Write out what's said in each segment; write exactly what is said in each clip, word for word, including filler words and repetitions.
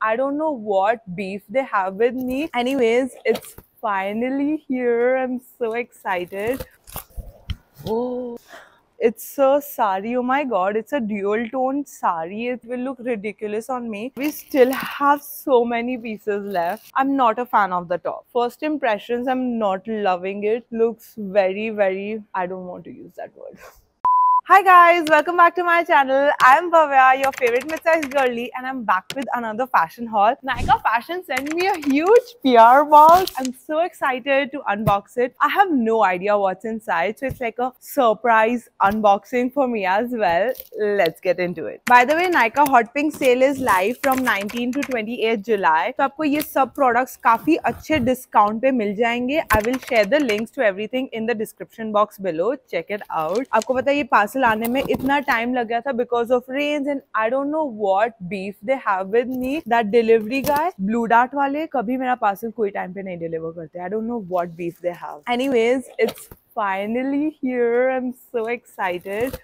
I don't know what beef they have with me. Anyways, it's finally here. I'm so excited. Oh, it's a sari. Oh my god, it's a dual toned sari. It will look ridiculous on me. We still have so many pieces left. I'm not a fan of the top. First impressions, I'm not loving it. Looks very, very, I don't want to use that word. Hi guys, welcome back to my channel. I'm Bhavya, your favorite mid-sized girly, and I'm back with another fashion haul. Nykaa Fashion sent me a huge P R box. I'm so excited to unbox it. I have no idea what's inside, so it's like a surprise unboxing for me as well. Let's get into it. By the way, Nykaa Hot Pink sale is live from nineteenth to twenty-eighth July. तो आपको ये सब products काफी अच्छे discount पे मिल जाएंगे. I will share the links to everything in the description box below. Check it out. आपको पता है ये parcel आने में इतना time लग गया था because of rains and I don't know what beef they have with me. That delivery guy, Blue Dart वाले कभी मेरा parcel कोई time पे नहीं deliver करते. I don't know what beef they have. Anyways, it's finally here. I'm so excited.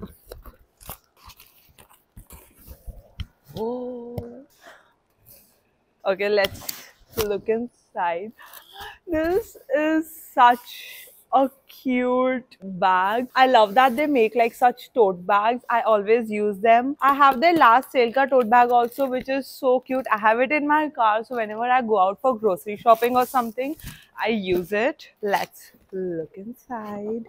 Oh. Okay, let's look inside. This is such a cute bag. I love that they make like such tote bags. I always use them. I have their last sale ka tote bag also, which is so cute. I have it in my car, so whenever I go out for grocery shopping or something, I use it. Let's look inside.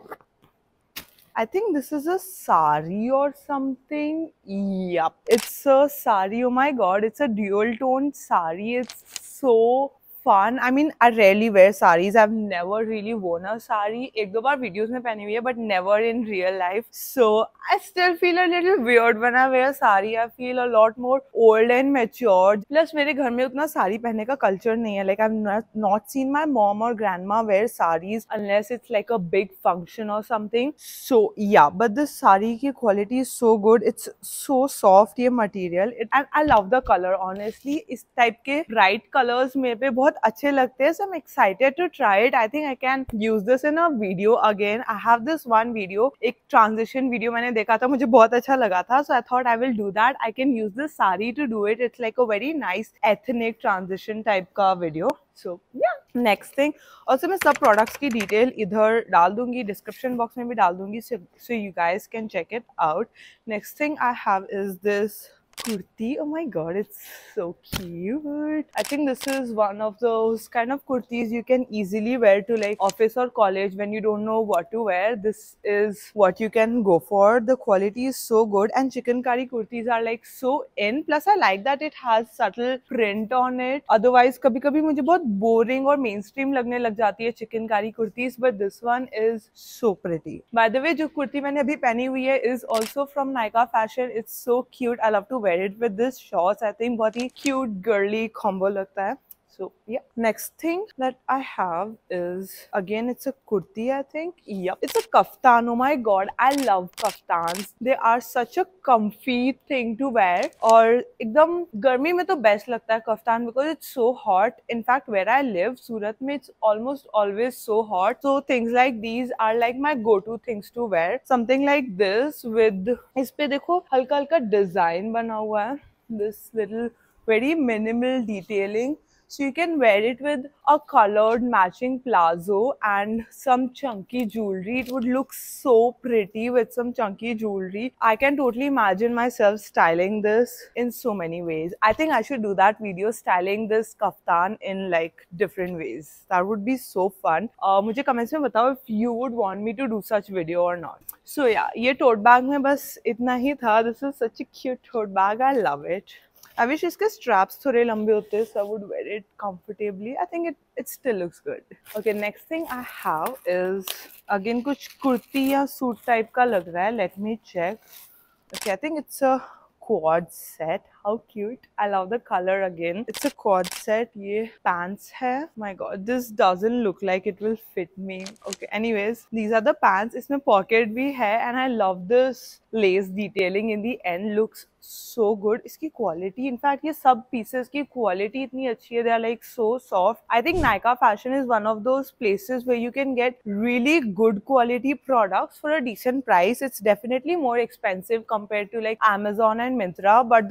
I think this is a sari or something. Yup, it's a sari. Oh my god, it's a dual toned sari. It's so fun. I mean, I rarely wear saris. I've never really worn a sari. एक दो बार videos में पहनी हुई है, but never in real life. So I still feel a little weird when I wear sari. I feel a lot more old and mature. Plus मेरे घर में उतना साड़ी पहनने का culture नहीं है. Like I've not, not seen my mom or grandma wear saris unless it's like a big function or something. So yeah, but this sari की quality is so good. It's so soft ये material. It, and I love the color honestly. इस type के bright colors मेरे पे बहुत अच्छे लगते हैं. So I'm excited to try it. I think I can use this in a video again. I have this one video, एक transition video मैंने देखा था, मुझे बहुत अच्छा लगा था. So I thought I will do that. I can use this sari to do it. It's like a very nice ethnic transition type का video. So yeah. Next thing, also मैं सब products की detail इधर डाल दूंगी, description box में भी डाल दूंगी, so, so you guys can check it out. Next thing I have is this kurti. Oh my god, it's so cute. I think this is one of those kind of kurtis you can easily wear to like office or college when you don't know what to wear. This is what you can go for. The quality is so good and chikankari kurtis are like so in. Plus I like that it has subtle print on it. Otherwise कभी कभी मुझे बहुत boring और mainstream लगने लग जाती है chikankari kurtis, but this one is so pretty. By the way, जो kurti मैंने अभी पहनी हुई है is also from Nykaa Fashion. It's so cute. I love to wear it with this shorts. I think बहुत ही cute girly combo लगता है. So yeah, next thing that I have is again it's a kurti. I think yep, it's a kaftan. Oh my god, I love kaftans. They are such a comfy thing to wear. और एकदम गर्मी में तो best लगता है kaftan because it's so hot. In fact, where I live, Surat में it's almost always so hot. So things like these are like my go-to things to wear. Something like this with इस पे देखो हल्का हल्का design बना हुआ है. This little very minimal detailing. So you can wear it with a colored matching palazzo and some chunky jewelry. It would look so pretty with some chunky jewelry. I can totally imagine myself styling this in so many ways. I think I should do that video styling this kaftan in like different ways. That would be so fun. Uh, मुझे comments में बताओ if you would want me to do such video or not. So yeah, ये tote bag में बस इतना ही था. This is such a cute tote bag. I love it. I wish इसके straps थोड़े लंबे होते so I would wear it comfortably. I think it it still looks good. Okay, next thing I have is again कुछ कुर्ती या suit type का लग रहा है. Let me check. Okay, I think it's a quad set. How cute. I love the color again. It's a quad set. ये pants है. My god, this doesn't look like it will fit me. Okay, anyways, these are the pants. इसमें pocket भी है and I love this lace detailing in the end. Looks so good. इसकी quality, in fact, ये सब pieces की quality इतनी अच्छी है. They are like so soft. I think Nykaa Fashion is one of those places where you can get really good quality products for a decent price. It's definitely more expensive compared to like Amazon and Myntra, but the quality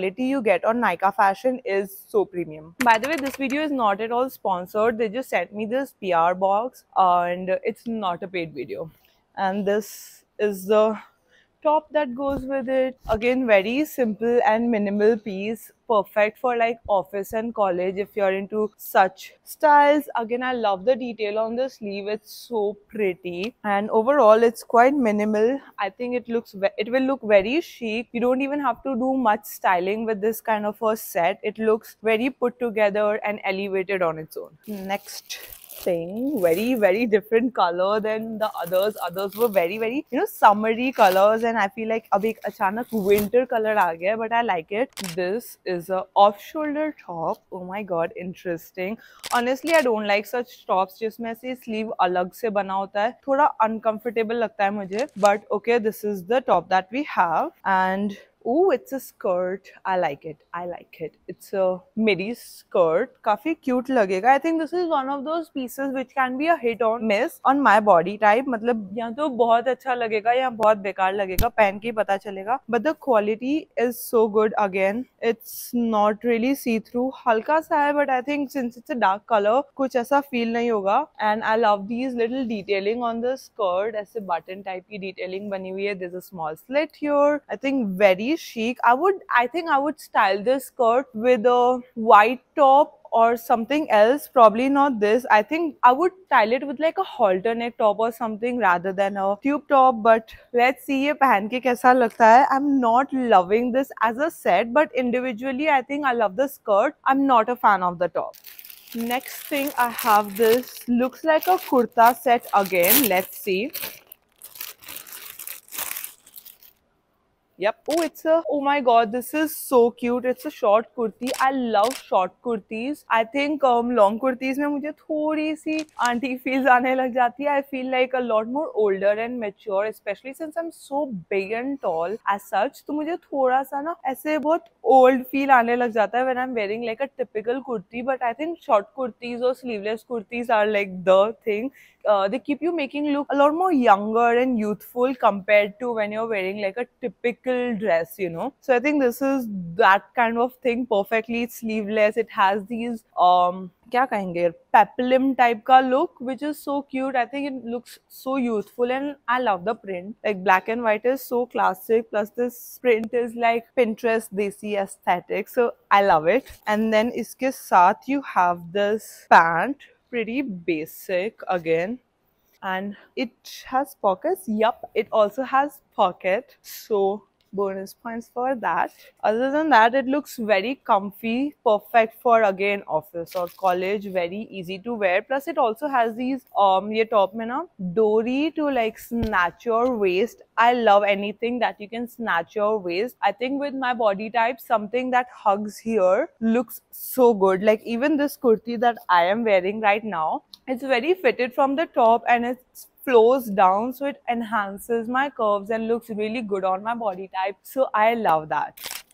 quality you get on Nykaa fashion is so premium. By the way, this video is not at all sponsored. They just sent me this P R box and it's not a paid video. And this is the top that goes with it. Again, very simple and minimal piece, perfect for like office and college if you're into such styles. Again, I love the detail on the sleeve. It's so pretty, and overall it's quite minimal. I think it looks it will look very chic. You don't even have to do much styling with this kind of a set. It looks very put together and elevated on its own. Next thing, very very different color than the others. Others were very very you know summery colors, and I feel like ab ek achanak winter color aa gaya, but I like it. This is a off shoulder top. Oh my god, interesting. Honestly, I don't like such tops जिसमें से sleeve अलग से बना होता है, थोड़ा uncomfortable लगता है मुझे. But okay, this is the top that we have, and oh, it's a skirt. I like it. I like it. It's a midi skirt. काफी cute लगेगा. I think this is one of those pieces which can be a hit or miss on my body type. मतलब या तो बहुत अच्छा लगेगा या बहुत बेकार लगेगा. पहन के ही पता चलेगा. But the quality is so good. Again, it's not really see-through. हल्का सा है, but I think since it's a dark color, कुछ ऐसा feel नहीं होगा. And I love these little detailing on the skirt. ऐसे button type की detailing बनी हुई है. There's a small slit here. I think very chic. I would, I think I would style this skirt with a white top or something else. Probably not this. I think I would style it with like a halter neck top or something rather than a tube top. But let's see ये पहन के कैसा लगता है. I'm not loving this as a set, but individually I think I love the skirt. I'm not a fan of the top. Next thing I have, this looks like a kurta set again. Let's see. Yep. Oh, it's a, oh my god, this is so cute. It's a short kurti. I love short kurtis. I think um, long kurtis में मुझे थोड़ी सी aunty feels आने लग जाती है. I feel like a lot more older and mature, especially since I'm so big and tall as such. तो मुझे थोड़ा सा ना ऐसे बहुत old feel आने लग जाता है when I'm wearing like a typical kurti. But I think short kurtis or sleeveless kurtis are like the thing. Uh, they keep you making look a lot more younger and youthful compared to when you're wearing like a typical dress, you know. So I think this is that kind of thing perfectly. It's sleeveless. It has these um क्या कहेंगे peplum type का look, which is so cute. I think it looks so youthful, and I love the print. Like black and white is so classic. Plus this print is like Pinterest desi aesthetic. So I love it. And then इसके साथ you have this pant. Pretty basic again, and it has pockets. Yup, it also has pocket, so bonus points for that. Other than that, it looks very comfy, perfect for again office or college, very easy to wear. Plus it also has these um ye top mein na dory to like snatch your waist. I love anything that you can snatch your waist. I think with my body type, something that hugs here looks so good. Like even this kurti that I am wearing right now, it's very fitted from the top and it's flows down, so it enhances my curves and looks really good on my body type. So I love that.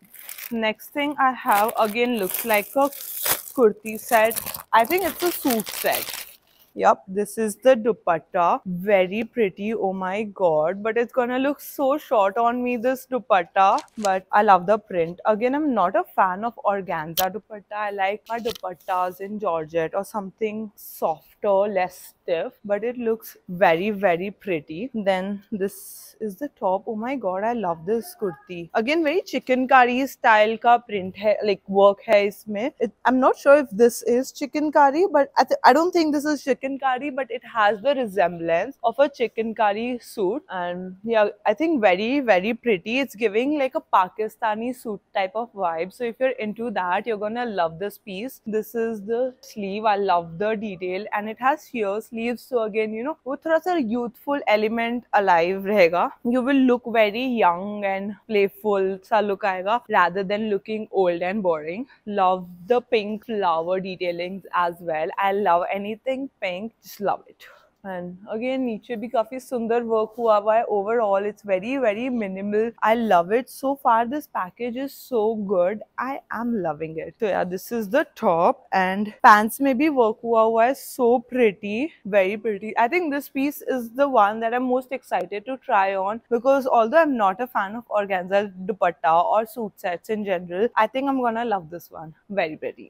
Next thing I have again looks like a kurti set. I think it's a suit set. Yup, this is the dupatta. Very pretty, oh my god. But it's gonna look so short on me, this dupatta. But I love the print. Again, I'm not a fan of organza dupatta. I like my dupattas in georgette or something softer, less stiff. But it looks very, very pretty. Then this is the top. Oh my god, I love this kurti. Again, very chikankari style ka print hai, like work hai isme. It, I'm not sure if this is chikankari, but I, I don't think this is chikankari. Chikankari, but it has the resemblance of a chikankari suit, and yeah, I think very very pretty. It's giving like a Pakistani suit type of vibe. So if you're into that, you're gonna love this piece. This is the sleeve. I love the detail, and it has sheer sleeves. So again, you know, वो थोड़ा सा youthful element alive रहेगा. You will look very young and playful सा look आएगा rather than looking old and boring. Love the pink flower detailings as well. I love anything pink. Just love it. And again नीचे भी काफी सुंदर work हुआ हुआ है. Overall it's very very minimal. I love it. So far this package is so good. I am loving it. तो यार this is the top and pants में भी वर्क हुआ हुआ है. So pretty, very pretty. I think this piece is the one that I'm most excited to try on because although I'm not a fan of organza dupatta or suit sets in general, I think I'm gonna love this one. Very pretty.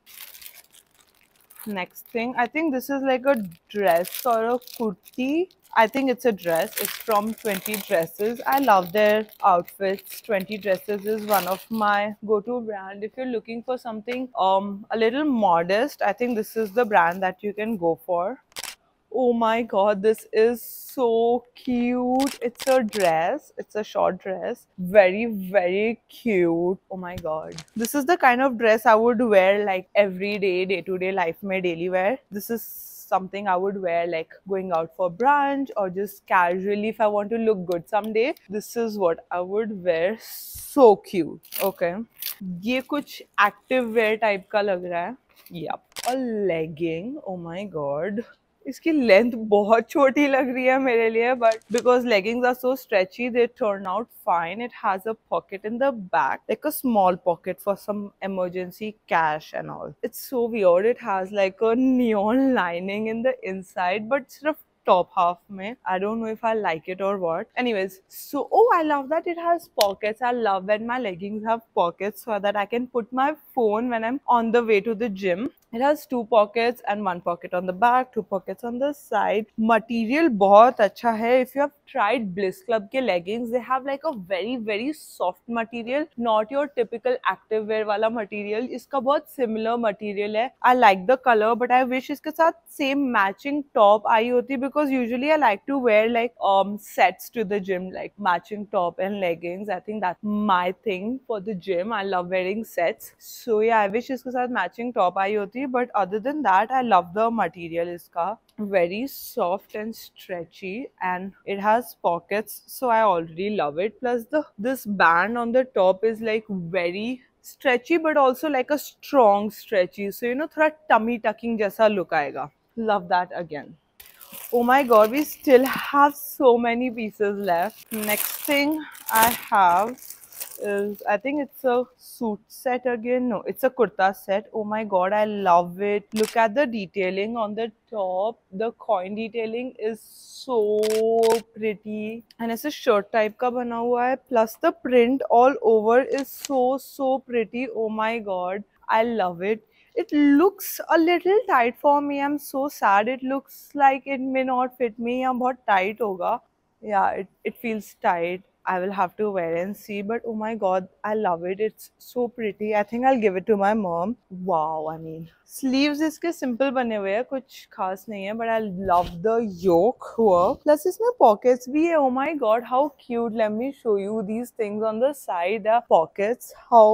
Next thing, I think this is like a dress or a kurti. I think it's a dress. It's from twenty Dresses. I love their outfits. twenty Dresses is one of my go-to brand. If you're looking for something um a little modest, I think this is the brand that you can go for. Oh my god, this is so cute. It's a dress. It's a short dress. Very, very cute. Oh my god. This is the kind of dress I would wear like every day, day-to-day life, my daily wear. This is something I would wear like going out for brunch or just casually if I want to look good someday. This is what I would wear. So cute. Okay. ये कुछ active wear type का लग रहा है. Yep. A legging. Oh my god. इसकी length बहुत छोटी लग रही है मेरे लिए, but because leggings are so stretchy they turn out fine. It has a pocket in the back, like a small pocket for some emergency cash and all. It's so weird. It has like a neon lining in the inside, but सिर्फ top half mein. I don't know if I like it or what. Anyways, so oh, I love that it has pockets. I love when my leggings have pockets so that I can put my phone when I'm on the way to the gym. It has two pockets and one pocket on the back, two pockets on the side. Material बहुत अच्छा है. If you have tried Bliss Club के leggings, they have like a very very soft material, not your typical active wear वाला material. इसका बहुत similar material है. I like the color, but I wish इसके साथ same matching top आई होती, because usually I like to wear like um sets to the gym, like matching top and leggings. I think that's my thing for the gym. I love wearing sets. So yeah, I wish इसके साथ matching top आई होती. But other than that, I love the material. Iska very soft and stretchy, and it has pockets, so I already love it. Plus the this band on the top is like very stretchy, but also like a strong stretchy, so you know thoda tummy tucking jaisa look aayega. Love that again. Oh my god, we still have so many pieces left. Next thing I have is, I think it's a suit set again. No, it's a kurta set. Oh my god, I love it. Look at the detailing on the top. The coin detailing is so pretty, and it's a shirt type का बना हुआ है. Plus the print all over is so so pretty. Oh my god, I love it. It looks a little tight for me. I'm so sad. It looks like it may not fit me. या बहुत tight होगा. Yeah, it, it feels tight. I will have to wear and see, but oh my god, I love it. It's so pretty. I think I'll give it to my mom. Wow, I mean, sleeves इसके simple बने हुए हैं, कुछ खास नहीं है, but I love the yoke work. Plus इसमें pockets भी है. Oh my god, how cute. Let me show you these things on the side. The pockets, how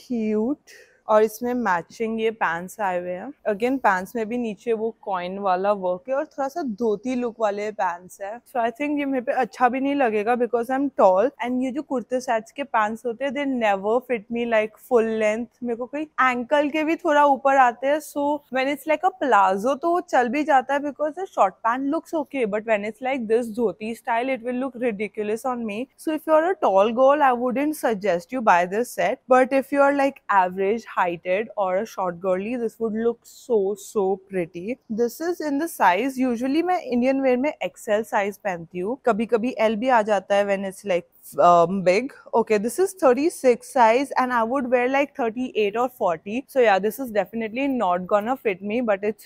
cute. और इसमें मैचिंग ये पैंट्स आए हुए हैं. अगेन पैंट्स में भी नीचे वो कॉइन वाला वर्क है और थोड़ा सा धोती लुक वाले पैंट्स है. सो आई थिंक ये मेरे पे अच्छा भी नहीं लगेगा because I am tall, and ये जो कुर्ते सेट्स के पैंट्स होते हैं they never fit me like full length. मेरे को कोई एंकल के भी थोड़ा ऊपर आते हैं. So when it's like a palazzo तो वो चल भी जाता है because the short pant looks okay, but when it's like this dhoti style it will look ridiculous on me. So if you're a tall girl, I wouldn't suggest you buy this set, but if you're like average heighted or a short girly, this would look so so pretty. This is in the size, usually मैं Indian wear में X L size पहनती हूँ, कभी कभी L भी आ जाता है when it's like um, big. Okay, this is thirty-six size and I would wear like thirty-eight or forty. So yeah, this is definitely not gonna fit me, but it's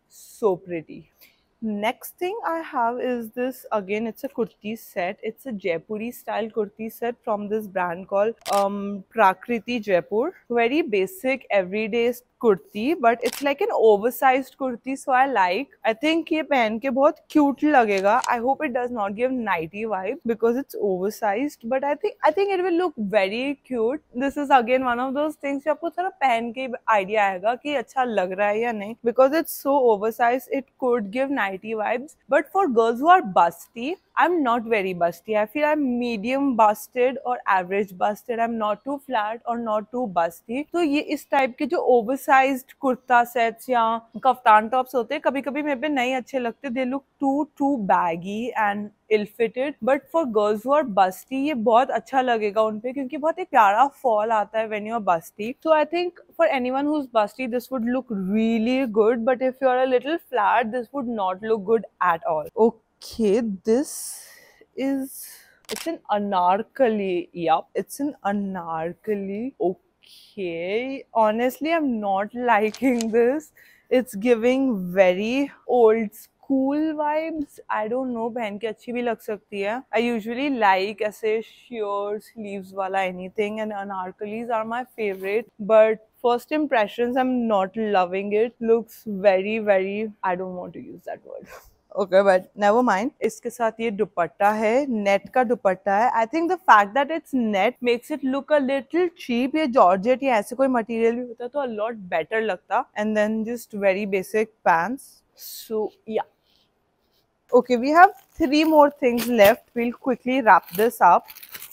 so pretty. Next thing I have is this, again it's a kurti set. It's a Jaipuri style kurti set from this brand called um Prakriti Jaipur. Very basic everyday kurti, but it's like an oversized kurti, so I like. I think ये पहन के बहुत cute लगेगा. I hope it does not give nighty vibe because it's oversized, but I think I think it will look very cute. This is again one of those things जो आपको थोड़ा पहन के idea आएगा कि अच्छा लग रहा है या नहीं, because it's so oversized it could give nighty vibes. But for girls who are busty, I'm not very busty. I feel I'm medium busted or average busted. I'm not too flat or not too busty. तो ये इस type के जो oversized kurta sets या kaftan tops होते हैं कभी कभी मेरे पे नहीं अच्छे लगते. They look too too baggy and ill fitted. But for girls who are busty ये बहुत अच्छा लगेगा उन पे क्योंकि बहुत एक प्यारा फॉल आता है when you're busty. So I think for anyone who's busty this would look really good. But if you're a little flat this would not look good at all. Okay, this is it's an anarkali. Yup, it's an anarkali. Okay, honestly, I'm not liking this. It's giving very old school vibes. I don't know, पहन के अच्छी भी लग सकती है. I usually like ऐसे sheer sleeves वाला anything, and anarkalis are my favorite. But first impressions, I'm not loving it. Looks very, very. I don't want to use that word. Okay, but never mind. इसके साथ ये दुपट्टा है, net का दुपट्टा है. I think the fact that it's net makes it look a little cheap. ये georgette या ऐसे कोई मटेरियल भी होता तो a lot better लगता. And then just very basic pants. So yeah. Okay, we have three more things left. We'll quickly wrap this up.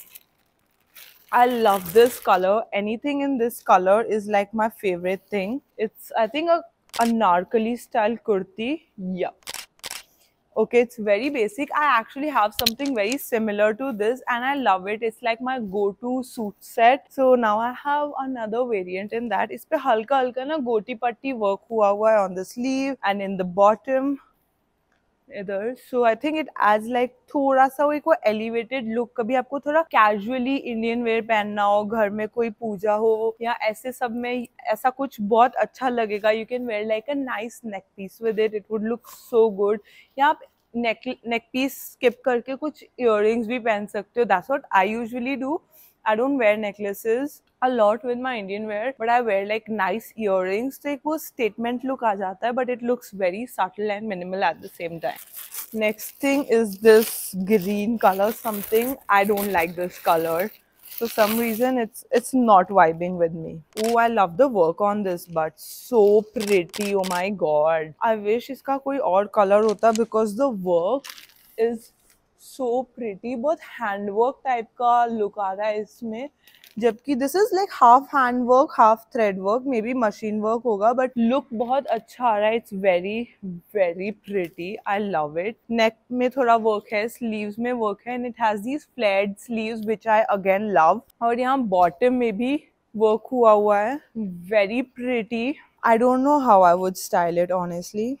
I love this color. Anything in this color is like my favorite thing. It's I think a anarkali style kurti. Yeah. Okay, it's very basic. I actually have something very similar to this and I love it. It's like my go-to suit set. So now I have another variant in that. इस पे हल्का हल्का ना गोटी पट्टी work हुआ हुआ है on the sleeve and in the bottom. इधर so I think it adds like थोड़ा सा वो एक वो elevated look. कभी आपको थोड़ा casually Indian wear पहनना हो, घर में कोई पूजा हो या ऐसे सब में ऐसा कुछ बहुत अच्छा लगेगा. You can wear like a nice neck piece with it. It would look so good. या आप neck neck piece skip करके कुछ earrings भी पहन सकते हो. That's what I usually do. I don't wear necklaces a lot with my Indian wear, but I wear like nice earrings. तो एक वो statement look आ जाता है, but it looks very subtle and minimal at the same time. Next thing is this green color something. I don't like this color. For some reason, it's it's not vibing with me. Oh, I love the work on this, but so pretty. Oh my god. I wish इसका कोई और color होता because the work is so pretty. बहुत handwork type का look आ रहा है इसमें. जबकि this is like half handwork, half thread work, maybe machine work होगा, but look बहुत अच्छा आ रहा है. It's very very pretty. I love it. Neck में थोड़ा work है, sleeves में work है, and it has these flared sleeves which I again love. और यहाँ bottom में भी work हुआ हुआ है. Very pretty. I don't know how I would style it honestly.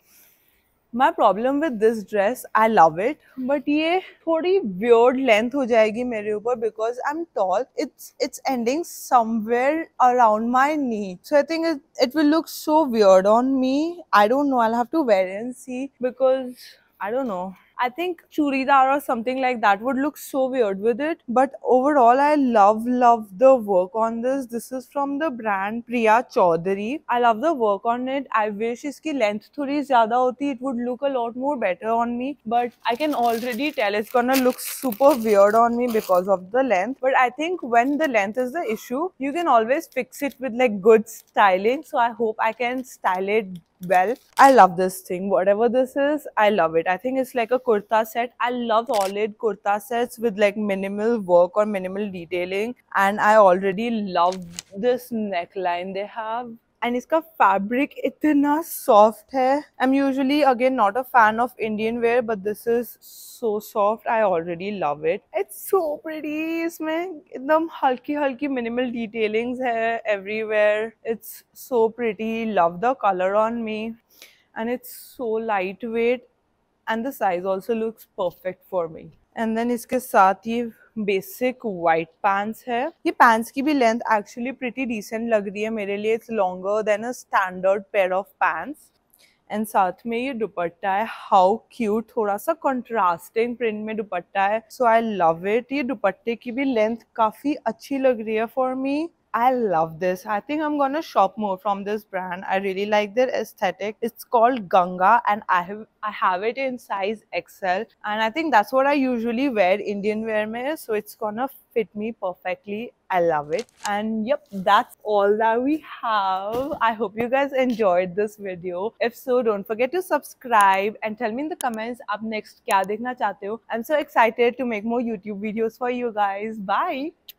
My problem with this dress, I love it, but ये थोड़ी weird length हो जाएगी मेरे ऊपर because I'm tall. It's it's ending somewhere around my knee, so I think it it will look so weird on me. I don't know. I'll have to wear and see because I don't know. I think churidar or something like that would look so weird with it. But overall, I love, love the work on this. This is from the brand Priya Chaudhary. I love the work on it. I wish iski length थोड़ी ज़्यादा होती. It would look a lot more better on me. But I can already tell it's gonna look super weird on me because of the length. But I think when the length is the issue, you can always fix it with like good styling. So I hope I can style it well. I love this thing. Whatever this is, I love it. I think it's like a kurta set. I love solid kurta sets with like minimal work or minimal detailing. And I already love this neckline they have. And इसका fabric इतना soft है. I'm usually again not a fan of Indian wear, but this is so soft. I already love it. It's so pretty. इसमें एकदम हल्की हल्की minimal detailings है everywhere. It's so pretty. Love the color on me, and it's so lightweight, and the size also looks perfect for me. And then इसके साथ ये basic white pants है. ये पैंट्स की भी लेंथ एक्चुअली प्रिटी डिसेंट लग रही है मेरे लिए. It's longer than a standard pair of pants. And साथ में ये दुपट्टा है. How cute. थोड़ा सा कंट्रास्टिंग प्रिंट में दुपट्टा है. So I love it. ये दुपट्टे की भी लेंथ काफी अच्छी लग रही है for me. I love this. I think I'm gonna shop more from this brand. I really like their aesthetic. It's called Ganga and I have I have it in size X L and I think that's what I usually wear Indian wear mein, so it's gonna fit me perfectly. I love it. And yep, that's all that we have. I hope you guys enjoyed this video. If so, don't forget to subscribe and tell me in the comments आप next क्या देखना चाहते हो. I'm so excited to make more YouTube videos for you guys. Bye.